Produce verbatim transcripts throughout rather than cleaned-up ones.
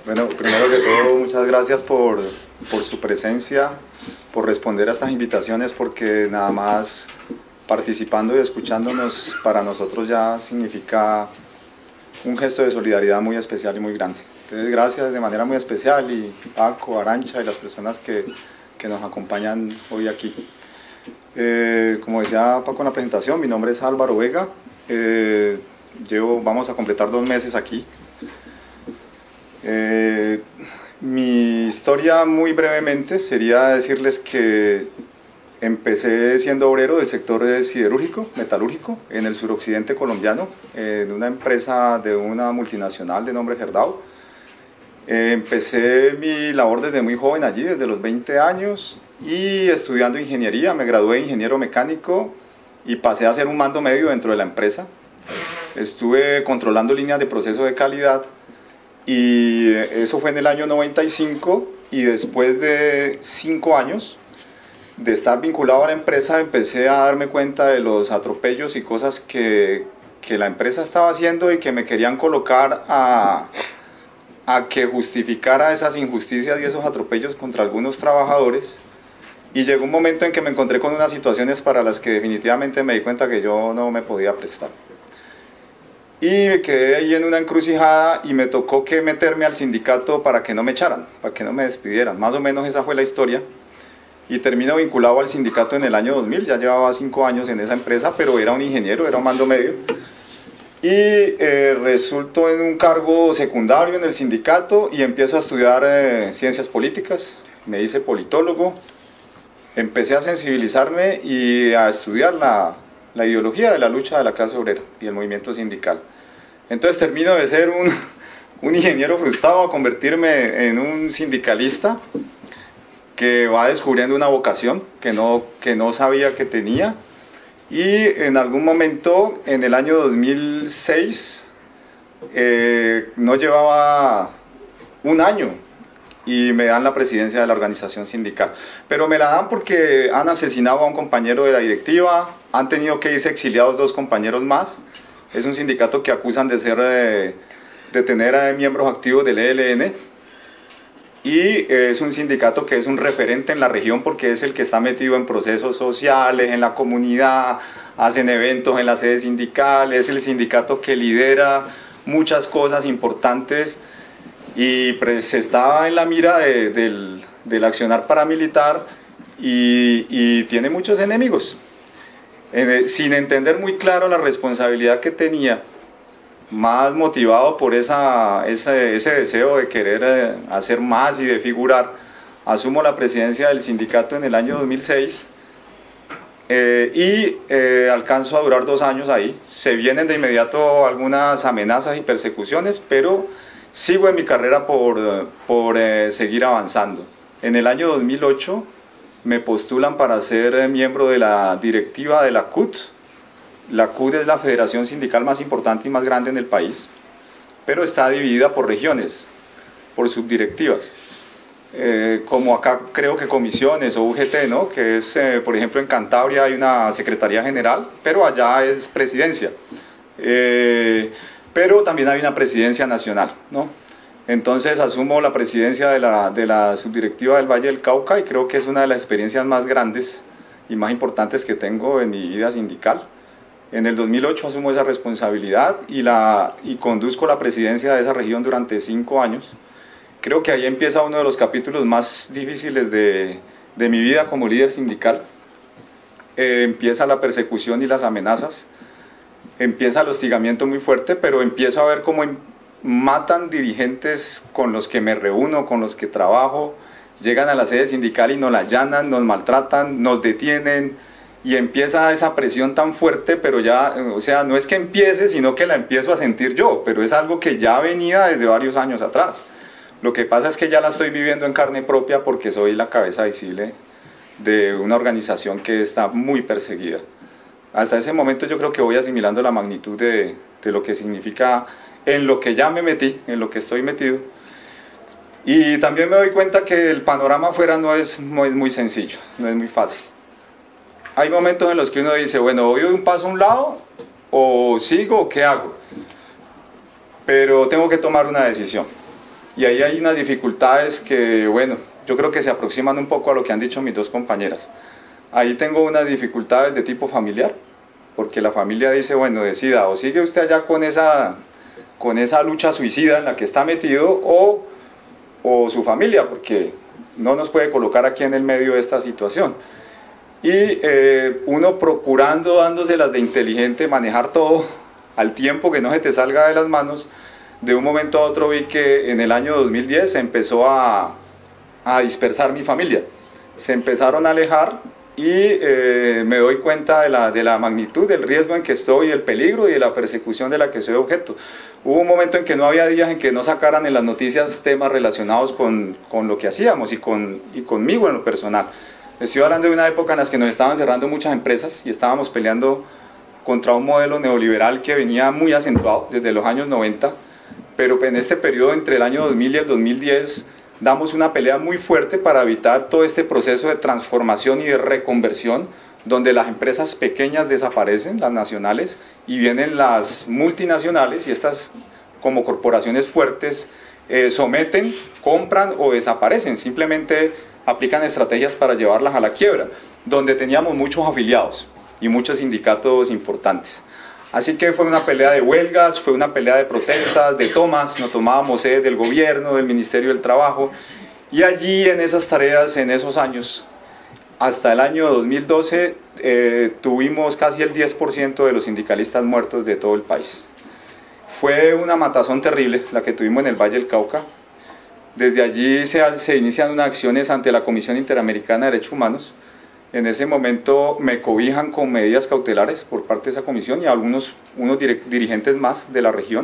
Bueno, primero que todo, muchas gracias por, por su presencia, por responder a estas invitaciones, porque nada más participando y escuchándonos para nosotros ya significa un gesto de solidaridad muy especial y muy grande. Entonces, gracias de manera muy especial, y Paco, Arancha y las personas que, que nos acompañan hoy aquí. Eh, como decía Paco en la presentación, mi nombre es Álvaro Vega, eh, llevo, vamos a completar dos meses aquí. Eh, mi historia, muy brevemente, sería decirles que empecé siendo obrero del sector siderúrgico, metalúrgico, en el suroccidente colombiano, en una empresa de una multinacional de nombre Gerdau. Eh, empecé mi labor desde muy joven allí, desde los veinte años, y estudiando ingeniería. Me gradué de ingeniero mecánico y pasé a ser un mando medio dentro de la empresa. Estuve controlando líneas de proceso de calidad, y eso fue en el año noventa y cinco, y después de cinco años de estar vinculado a la empresa empecé a darme cuenta de los atropellos y cosas que, que la empresa estaba haciendo y que me querían colocar a, a que justificara esas injusticias y esos atropellos contra algunos trabajadores. Y llegó un momento en que me encontré con unas situaciones para las que definitivamente me di cuenta que yo no me podía prestar. Y me quedé ahí en una encrucijada y me tocó que meterme al sindicato para que no me echaran, para que no me despidieran. Más o menos esa fue la historia. Y termino vinculado al sindicato en el año dos mil, ya llevaba cinco años en esa empresa, pero era un ingeniero, era un mando medio. Y eh, resulto en un cargo secundario en el sindicato y empiezo a estudiar eh, ciencias políticas. Me hice politólogo, empecé a sensibilizarme y a estudiar la, la ideología de la lucha de la clase obrera y el movimiento sindical. Entonces termino de ser un, un ingeniero frustrado a convertirme en un sindicalista que va descubriendo una vocación que no, que no sabía que tenía. Y en algún momento, en el año dos mil seis, eh, no llevaba un año y me dan la presidencia de la organización sindical. Pero me la dan porque han asesinado a un compañero de la directiva, han tenido que irse exiliados dos compañeros más. Es un sindicato que acusan de, ser, de, de tener a miembros activos del E L N. Y es un sindicato que es un referente en la región porque es el que está metido en procesos sociales, en la comunidad, hacen eventos en las sedes sindicales, es el sindicato que lidera muchas cosas importantes y pues está en la mira de, del, del accionar paramilitar y, y tiene muchos enemigos. Eh, sin entender muy claro la responsabilidad que tenía, más motivado por esa, ese, ese deseo de querer eh, hacer más y de figurar, asumo la presidencia del sindicato en el año dos mil seis eh, y eh, alcanzo a durar dos años ahí. Se vienen de inmediato algunas amenazas y persecuciones, pero sigo en mi carrera por, por eh, seguir avanzando. En el año dos mil ocho me postulan para ser eh, miembro de la directiva de la C U T. La C U T es la federación sindical más importante y más grande en el país, pero está dividida por regiones, por subdirectivas, eh, como acá creo que comisiones o U G T, ¿no? Que es, eh, por ejemplo, en Cantabria hay una secretaría general, pero allá es presidencia, eh, pero también hay una presidencia nacional, ¿no? Entonces asumo la presidencia de la, de la subdirectiva del Valle del Cauca y creo que es una de las experiencias más grandes y más importantes que tengo en mi vida sindical. En el dos mil ocho asumo esa responsabilidad y, la, y conduzco la presidencia de esa región durante cinco años. Creo que ahí empieza uno de los capítulos más difíciles de, de mi vida como líder sindical. Eh, empieza la persecución y las amenazas, empieza el hostigamiento muy fuerte, pero empiezo a ver cómo matan dirigentes con los que me reúno, con los que trabajo, llegan a la sede sindical y nos la allanan, nos maltratan, nos detienen, y empieza esa presión tan fuerte, pero ya, o sea, no es que empiece, sino que la empiezo a sentir yo, pero es algo que ya venía desde varios años atrás. Lo que pasa es que ya la estoy viviendo en carne propia porque soy la cabeza visible de una organización que está muy perseguida. Hasta ese momento yo creo que voy asimilando la magnitud de, de lo que significa en lo que ya me metí, en lo que estoy metido. Y también me doy cuenta que el panorama afuera no es, no es muy sencillo, no es muy fácil. Hay momentos en los que uno dice, bueno, ¿voy de un paso a un lado o sigo o qué hago? Pero tengo que tomar una decisión. Y ahí hay unas dificultades que, bueno, yo creo que se aproximan un poco a lo que han dicho mis dos compañeras. Ahí tengo unas dificultades de tipo familiar, porque la familia dice, bueno, decida, o sigue usted allá con esa, con esa lucha suicida en la que está metido, o, o su familia, porque no nos puede colocar aquí en el medio de esta situación. Y eh, uno procurando, dándoselas de inteligente, manejar todo al tiempo que no se te salga de las manos, de un momento a otro vi que en el año dos mil diez se empezó a, a dispersar mi familia. Se empezaron a alejar y eh, me doy cuenta de la, de la magnitud del riesgo en que estoy, del peligro y de la persecución de la que soy objeto. Hubo un momento en que no había días en que no sacaran en las noticias temas relacionados con, con lo que hacíamos y, con, y conmigo en lo personal. Estoy hablando de una época en la que nos estaban cerrando muchas empresas y estábamos peleando contra un modelo neoliberal que venía muy acentuado desde los años noventa, pero en este periodo entre el año dos mil y el dos mil diez damos una pelea muy fuerte para evitar todo este proceso de transformación y de reconversión, donde las empresas pequeñas desaparecen, las nacionales, y vienen las multinacionales, y estas como corporaciones fuertes eh, someten, compran o desaparecen, simplemente aplican estrategias para llevarlas a la quiebra, donde teníamos muchos afiliados y muchos sindicatos importantes. Así que fue una pelea de huelgas, fue una pelea de protestas, de tomas, nos tomábamos sedes del gobierno, del Ministerio del Trabajo, y allí en esas tareas, en esos años, hasta el año dos mil doce, eh, tuvimos casi el diez por ciento de los sindicalistas muertos de todo el país. Fue una matazón terrible la que tuvimos en el Valle del Cauca. Desde allí se, se inician unas acciones ante la Comisión Interamericana de Derechos Humanos. En ese momento me cobijan con medidas cautelares por parte de esa comisión y algunos unos dirigentes más de la región.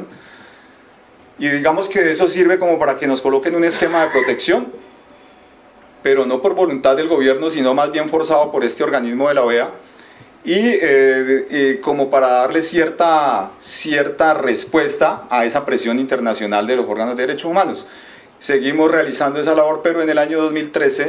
Y digamos que eso sirve como para que nos coloquen un esquema de protección, pero no por voluntad del gobierno, sino más bien forzado por este organismo de la O E A, y eh, eh, como para darle cierta, cierta respuesta a esa presión internacional de los órganos de derechos humanos. Seguimos realizando esa labor, pero en el año dos mil trece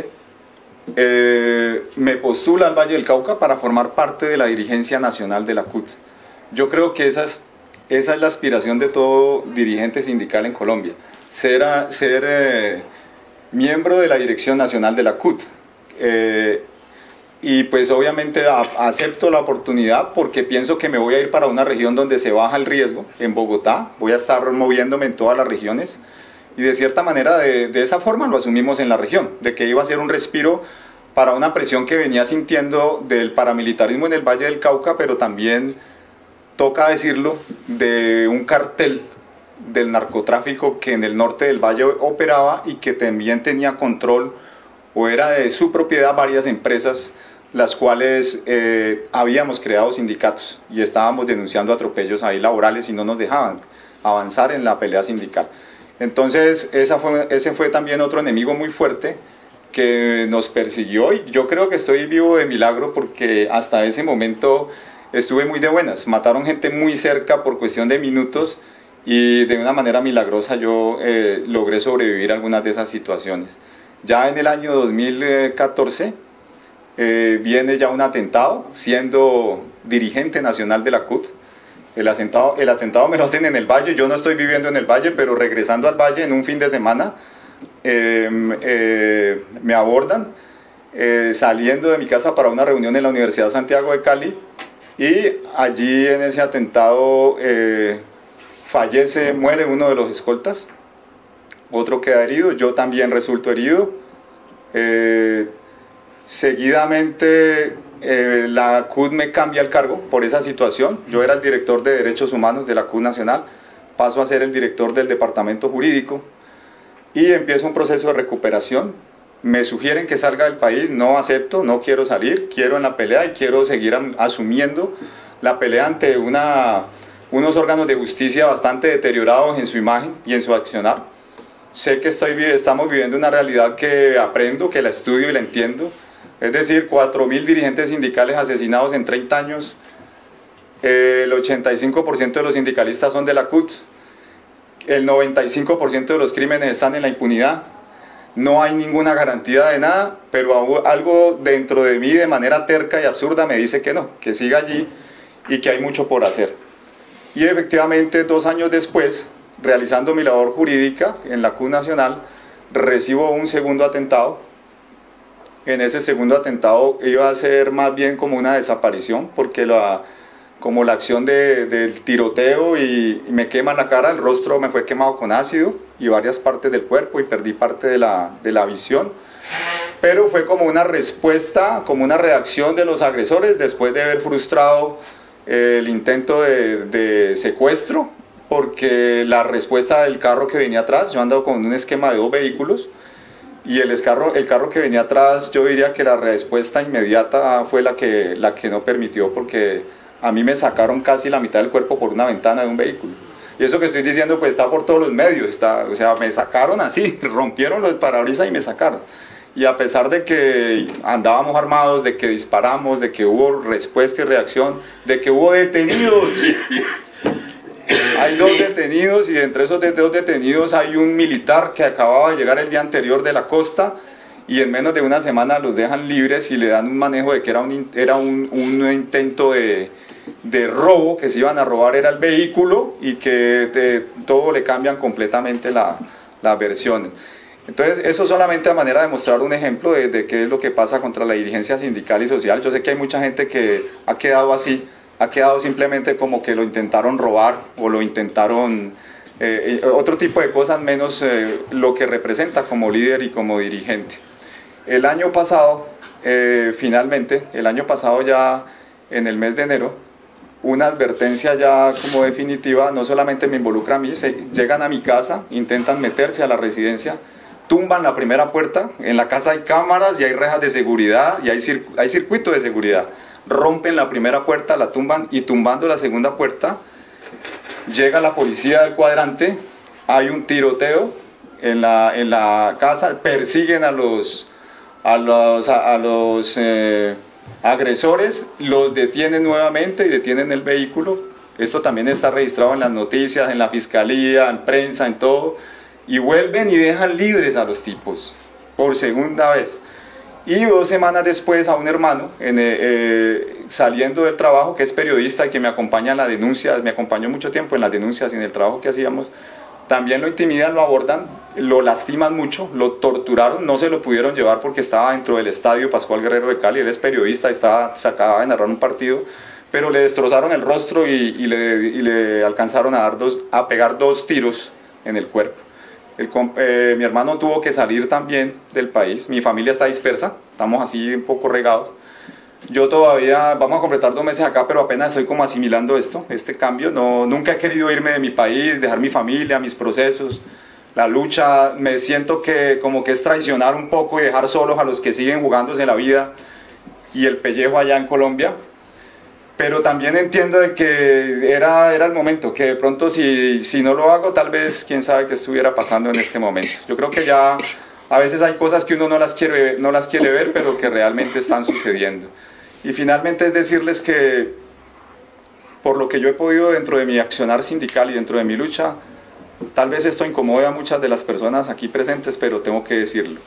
eh, me postula al Valle del Cauca para formar parte de la dirigencia nacional de la C U T. Yo creo que esa es, esa es la aspiración de todo dirigente sindical en Colombia, ser, a, ser eh, miembro de la dirección nacional de la C U T. Eh, y pues obviamente a, acepto la oportunidad porque pienso que me voy a ir para una región donde se baja el riesgo, en Bogotá, voy a estar moviéndome en todas las regiones. Y de cierta manera, de, de esa forma lo asumimos en la región, de que iba a ser un respiro para una presión que venía sintiendo del paramilitarismo en el Valle del Cauca, pero también, toca decirlo, de un cartel del narcotráfico que en el norte del Valle operaba y que también tenía control, o era de su propiedad, varias empresas, las cuales eh, habíamos creado sindicatos y estábamos denunciando atropellos ahí laborales y no nos dejaban avanzar en la pelea sindical. Entonces esa fue, ese fue también otro enemigo muy fuerte que nos persiguió y yo creo que estoy vivo de milagro porque hasta ese momento estuve muy de buenas. Mataron gente muy cerca por cuestión de minutos y de una manera milagrosa yo eh, logré sobrevivir a algunas de esas situaciones. Ya en el año dos mil catorce eh, viene ya un atentado siendo dirigente nacional de la C U T. El atentado, el atentado me lo hacen en el Valle, yo no estoy viviendo en el Valle, pero regresando al Valle en un fin de semana eh, eh, me abordan eh, saliendo de mi casa para una reunión en la Universidad Santiago de Cali y allí en ese atentado eh, fallece, muere uno de los escoltas, otro queda herido, yo también resulto herido. Eh, seguidamente Eh, la C U T me cambia el cargo por esa situación. Yo era el director de Derechos Humanos de la C U T Nacional, paso a ser el director del Departamento Jurídico y empiezo un proceso de recuperación. Me sugieren que salga del país, no acepto, no quiero salir, quiero en la pelea y quiero seguir asumiendo la pelea ante una, unos órganos de justicia bastante deteriorados en su imagen y en su accionar. Sé que estoy, estamos viviendo una realidad que aprendo, que la estudio y la entiendo. Es decir, cuatro mil dirigentes sindicales asesinados en treinta años, eh, el ochenta y cinco por ciento de los sindicalistas son de la C U T, el noventa y cinco por ciento de los crímenes están en la impunidad, no hay ninguna garantía de nada, pero algo dentro de mí de manera terca y absurda me dice que no, que siga allí y que hay mucho por hacer. Y efectivamente dos años después realizando mi labor jurídica en la C U Nacional, recibo un segundo atentado. En ese segundo atentado iba a ser más bien como una desaparición, porque la, como la acción de, del tiroteo y, y me queman la cara, el rostro me fue quemado con ácido y varias partes del cuerpo y perdí parte de la, de la visión. Pero fue como una respuesta, como una reacción de los agresores después de haber frustrado eh, el intento de, de secuestro, porque la respuesta del carro que venía atrás, yo ando con un esquema de dos vehículos, y el carro, el carro que venía atrás, yo diría que la respuesta inmediata fue la que, la que no permitió, porque a mí me sacaron casi la mitad del cuerpo por una ventana de un vehículo. Y eso que estoy diciendo pues está por todos los medios, está, o sea, me sacaron así, rompieron los parabrisas y me sacaron. Y a pesar de que andábamos armados, de que disparamos, de que hubo respuesta y reacción, de que hubo detenidos, hay dos detenidos y entre esos dos detenidos hay un militar que acababa de llegar el día anterior de la costa y en menos de una semana los dejan libres y le dan un manejo de que era un, era un, un intento de, de robo, que se iban a robar era el vehículo y que de, todo le cambian completamente la, las versiones. Entonces, eso solamente a manera de mostrar un ejemplo de, de qué es lo que pasa contra la dirigencia sindical y social. Yo sé que hay mucha gente que ha quedado así, ha quedado simplemente como que lo intentaron robar o lo intentaron, eh, otro tipo de cosas menos eh, lo que representa como líder y como dirigente. El año pasado, eh, finalmente, el año pasado ya en el mes de enero, una advertencia ya como definitiva, no solamente me involucra a mí, se, llegan a mi casa, intentan meterse a la residencia, tumban la primera puerta, en la casa hay cámaras y hay rejas de seguridad y hay, cir hay circuito de seguridad. Rompen la primera puerta, la tumban y tumbando la segunda puerta, llega la policía del cuadrante, hay un tiroteo en la, en la casa, persiguen a los, a los, a, a los eh, agresores, los detienen nuevamente y detienen el vehículo. Esto también está registrado en las noticias, en la fiscalía, en prensa, en todo. Y vuelven y dejan libres a los tipos, por segunda vez. Y dos semanas después a un hermano, en, eh, saliendo del trabajo, que es periodista y que me acompaña en la denuncia, me acompañó mucho tiempo en las denuncias y en el trabajo que hacíamos, también lo intimidan, lo abordan, lo lastiman mucho, lo torturaron, no se lo pudieron llevar porque estaba dentro del estadio Pascual Guerrero de Cali, él es periodista, estaba, se acababa de narrar un partido, pero le destrozaron el rostro y, y, le, y le alcanzaron a, dar dos, a pegar dos tiros en el cuerpo. El, eh, mi hermano tuvo que salir también del país, mi familia está dispersa, estamos así un poco regados. Yo todavía, vamos a completar dos meses acá, pero apenas estoy como asimilando esto, este cambio. No, nunca he querido irme de mi país, dejar mi familia, mis procesos, la lucha. Me siento que como que es traicionar un poco y dejar solos a los que siguen jugándose la vida y el pellejo allá en Colombia. Pero también entiendo de que era, era el momento, que de pronto si, si no lo hago, tal vez quién sabe qué estuviera pasando en este momento. Yo creo que ya a veces hay cosas que uno no las quiere, no las quiere ver, pero que realmente están sucediendo. Y finalmente es decirles que por lo que yo he podido dentro de mi accionar sindical y dentro de mi lucha, tal vez esto incomode a muchas de las personas aquí presentes, pero tengo que decirlo.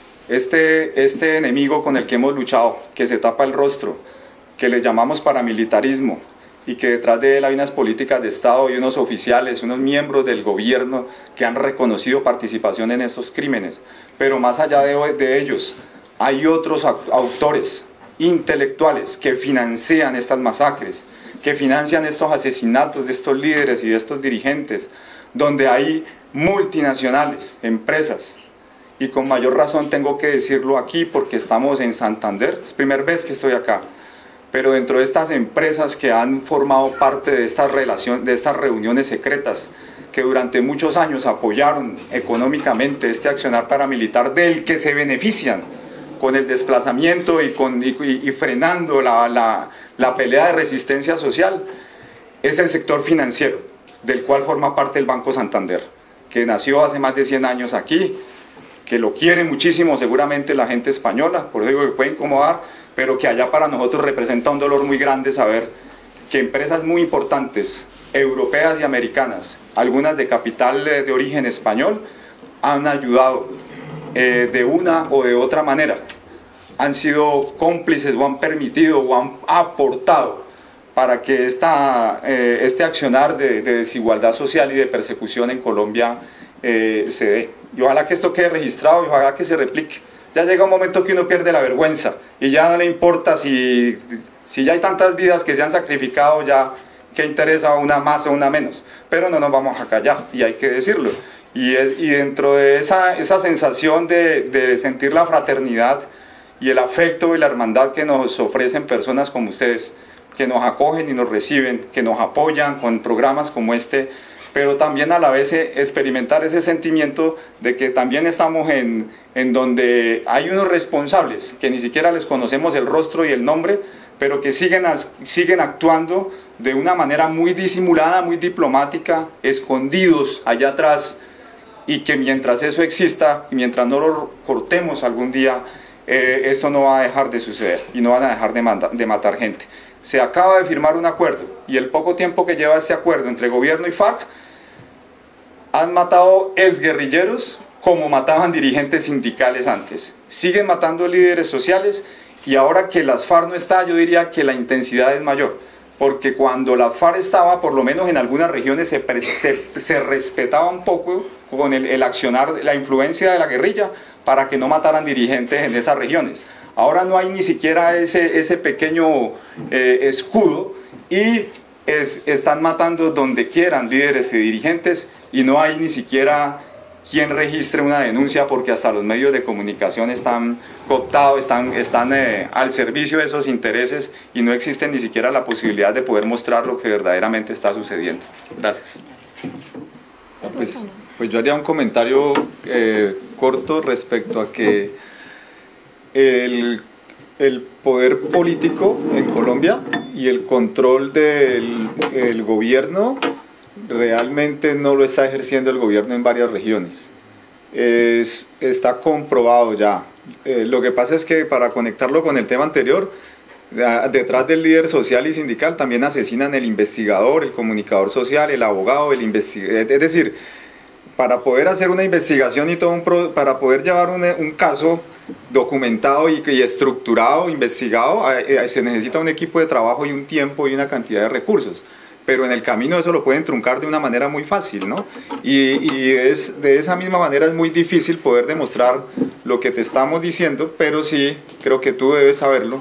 Este, este enemigo con el que hemos luchado, que se tapa el rostro, que le llamamos paramilitarismo y que detrás de él hay unas políticas de Estado y unos oficiales, unos miembros del gobierno que han reconocido participación en esos crímenes. Pero más allá de, de ellos, hay otros autores intelectuales que financian estas masacres, que financian estos asesinatos de estos líderes y de estos dirigentes, donde hay multinacionales, empresas. Y con mayor razón tengo que decirlo aquí porque estamos en Santander, es primera vez que estoy acá. Pero dentro de estas empresas que han formado parte de estas, relación, de estas reuniones secretas, que durante muchos años apoyaron económicamente este accionar paramilitar del que se benefician con el desplazamiento y, con, y, y frenando la, la, la pelea de resistencia social, es el sector financiero, del cual forma parte el Banco Santander, que nació hace más de cien años aquí, que lo quiere muchísimo seguramente la gente española, por eso digo que puede incomodar, pero que allá para nosotros representa un dolor muy grande saber que empresas muy importantes, europeas y americanas, algunas de capital de origen español, han ayudado eh, de una o de otra manera, han sido cómplices o han permitido o han aportado para que esta, eh, este accionar de, de desigualdad social y de persecución en Colombia eh, se dé. Y ojalá que esto quede registrado y ojalá que se replique. Ya llega un momento que uno pierde la vergüenza y ya no le importa si, si ya hay tantas vidas que se han sacrificado, ya qué interesa una más o una menos, pero no nos vamos a callar y hay que decirlo. Y, es, y dentro de esa, esa sensación de, de sentir la fraternidad y el afecto y la hermandad que nos ofrecen personas como ustedes, que nos acogen y nos reciben, que nos apoyan con programas como este, pero también a la vez experimentar ese sentimiento de que también estamos en, en donde hay unos responsables, que ni siquiera les conocemos el rostro y el nombre, pero que siguen, siguen actuando de una manera muy disimulada, muy diplomática, escondidos allá atrás, y que mientras eso exista, y mientras no lo cortemos algún día, eh, esto no va a dejar de suceder, y no van a dejar de, manda, de matar gente. Se acaba de firmar un acuerdo, y el poco tiempo que lleva este acuerdo entre gobierno y FARC, han matado exguerrilleros como mataban dirigentes sindicales antes. Siguen matando líderes sociales, y ahora que las FARC no está, yo diría que la intensidad es mayor, porque cuando la FARC estaba, por lo menos en algunas regiones, se, se, se respetaba un poco con el, el accionar, la influencia de la guerrilla, para que no mataran dirigentes en esas regiones. Ahora no hay ni siquiera ese, ese pequeño eh, escudo, y es, están matando donde quieran líderes y dirigentes, y no hay ni siquiera quien registre una denuncia, porque hasta los medios de comunicación están cooptados, están, están eh, al servicio de esos intereses, y no existe ni siquiera la posibilidad de poder mostrar lo que verdaderamente está sucediendo. Gracias. Pues, pues yo haría un comentario eh, corto respecto a que el, el poder político en Colombia y el control del el gobierno realmente no lo está ejerciendo el gobierno en varias regiones. Es, está comprobado ya. Eh, lo que pasa es que, para conectarlo con el tema anterior, detrás del líder social y sindical también asesinan el investigador, el comunicador social, el abogado, el investigador. Es decir, para poder hacer una investigación y todo un pro, para poder llevar un, un caso documentado y, y estructurado, investigado, eh, se necesita un equipo de trabajo y un tiempo y una cantidad de recursos. Pero en el camino eso lo pueden truncar de una manera muy fácil, ¿no? Y, y es, de esa misma manera es muy difícil poder demostrar lo que te estamos diciendo, pero sí, creo que tú debes saberlo.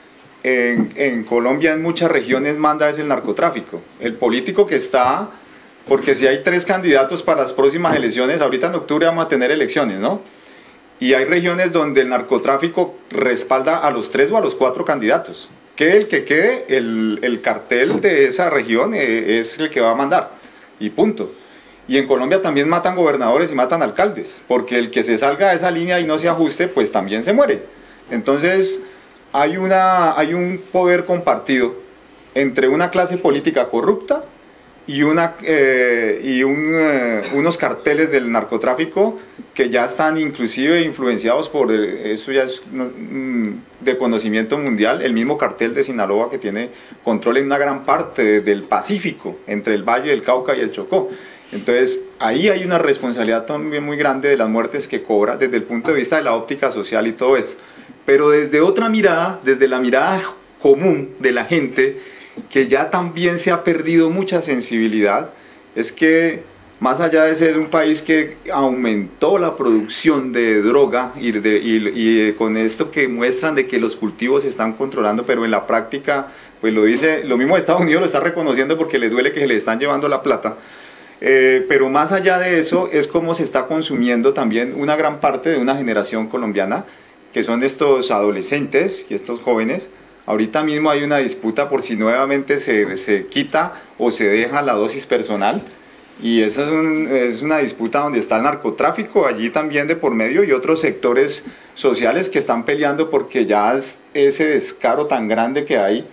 En, en Colombia, en muchas regiones, manda es el narcotráfico. El político que está, porque si hay tres candidatos para las próximas elecciones, ahorita en octubre vamos a tener elecciones, ¿no? Y hay regiones donde el narcotráfico respalda a los tres o a los cuatro candidatos. Que el que quede, el, el cartel de esa región eh, es el que va a mandar, y punto. Y en Colombia también matan gobernadores y matan alcaldes, porque el que se salga de esa línea y no se ajuste, pues también se muere. Entonces hay, una, hay un poder compartido entre una clase política corrupta y, una, eh, y un, eh, unos carteles del narcotráfico que ya están inclusive influenciados por, eh, eso ya es mm, de conocimiento mundial, el mismo cartel de Sinaloa, que tiene control en una gran parte de, del Pacífico, entre el Valle del Cauca y el Chocó. Entonces ahí hay una responsabilidad también muy grande de las muertes que cobra desde el punto de vista de la óptica social y todo eso, pero desde otra mirada, desde la mirada común de la gente, que ya también se ha perdido mucha sensibilidad, es que más allá de ser un país que aumentó la producción de droga y, de, y, y con esto que muestran de que los cultivos se están controlando, pero en la práctica, pues lo dice, lo mismo Estados Unidos lo está reconociendo porque le duele que se le están llevando la plata, eh, pero más allá de eso es como se está consumiendo también una gran parte de una generación colombiana, que son estos adolescentes y estos jóvenes. Ahorita mismo hay una disputa por si nuevamente se, se quita o se deja la dosis personal, y esa es, un, es una disputa donde está el narcotráfico allí también de por medio, y otros sectores sociales que están peleando porque ya es ese descaro tan grande que hay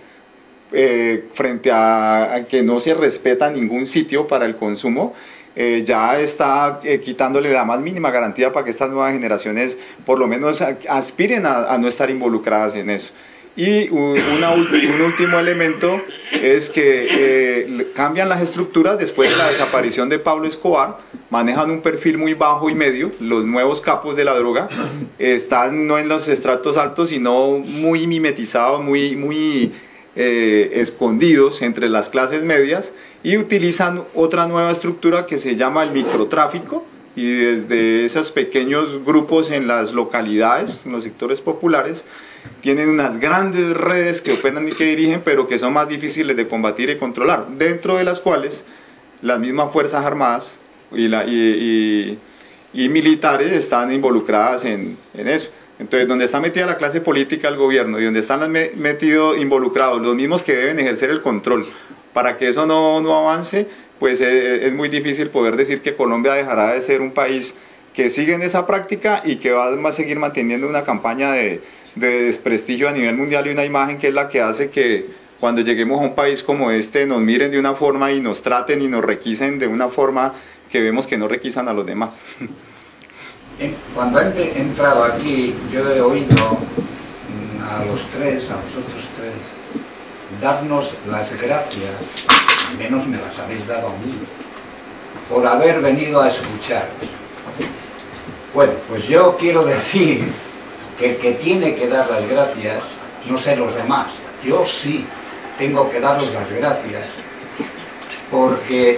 eh, frente a, a que no se respeta ningún sitio para el consumo. Eh, ya está eh, quitándole la más mínima garantía para que estas nuevas generaciones por lo menos aspiren a, a no estar involucradas en eso. Y una, un último elemento es que eh, cambian las estructuras después de la desaparición de Pablo Escobar, manejan un perfil muy bajo y medio, los nuevos capos de la droga, eh, están no en los estratos altos, sino muy mimetizados, muy, muy eh, escondidos entre las clases medias y utilizan otra nueva estructura que se llama el microtráfico, y desde esos pequeños grupos en las localidades, en los sectores populares, tienen unas grandes redes que operan y que dirigen, pero que son más difíciles de combatir y controlar, dentro de las cuales las mismas Fuerzas Armadas y, la, y, y, y militares están involucradas en, en eso. Entonces, donde está metida la clase política, el gobierno, y donde están metidos, involucrados los mismos que deben ejercer el control para que eso no, no avance, pues es, es muy difícil poder decir que Colombia dejará de ser un país que sigue en esa práctica y que va a seguir manteniendo una campaña de, de desprestigio a nivel mundial y una imagen que es la que hace que cuando lleguemos a un país como este nos miren de una forma y nos traten y nos requisen de una forma que vemos que no requisan a los demás. Cuando he entrado aquí, yo he oído a los tres, a los otros tres, darnos las gracias, al menos me las habéis dado a mí, por haber venido a escuchar. Bueno, pues yo quiero decir que el que tiene que dar las gracias no sé los demás, yo sí tengo que daros las gracias porque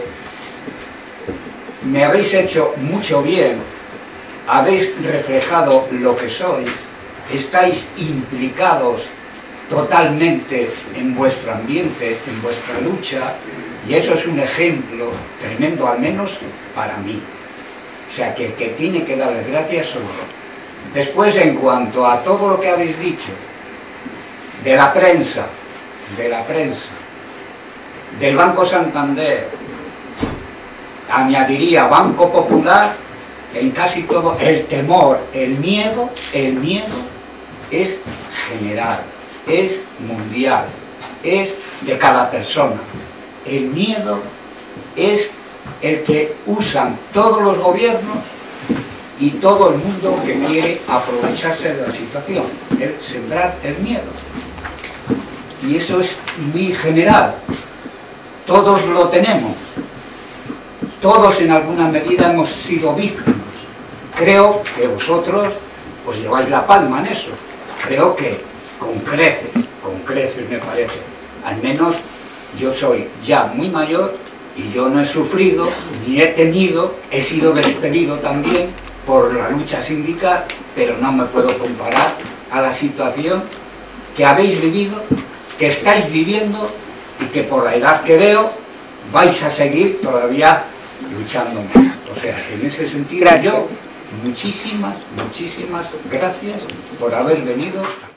me habéis hecho mucho bien. Habéis reflejado lo que sois, estáis implicados totalmente en vuestro ambiente, en vuestra lucha, y eso es un ejemplo tremendo, al menos para mí. O sea, que, que tiene que dar las gracias solo. Después, en cuanto a todo lo que habéis dicho, de la prensa, de la prensa, del Banco Santander, añadiría Banco Popular, en casi todo, el temor, el miedo, el miedo es general, es mundial, es de cada persona. El miedo es el que usan todos los gobiernos y todo el mundo que quiere aprovecharse de la situación, el sembrar el miedo. Y eso es muy general, todos lo tenemos, todos en alguna medida hemos sido víctimas. Creo que vosotros os lleváis la palma en eso. Creo que con creces, con creces me parece. Al menos yo soy ya muy mayor y yo no he sufrido, ni he tenido, he sido despedido también por la lucha sindical, pero no me puedo comparar a la situación que habéis vivido, que estáis viviendo y que por la edad que veo vais a seguir todavía luchando más. O sea, en ese sentido, gracias. Yo muchísimas, muchísimas gracias por haber venido.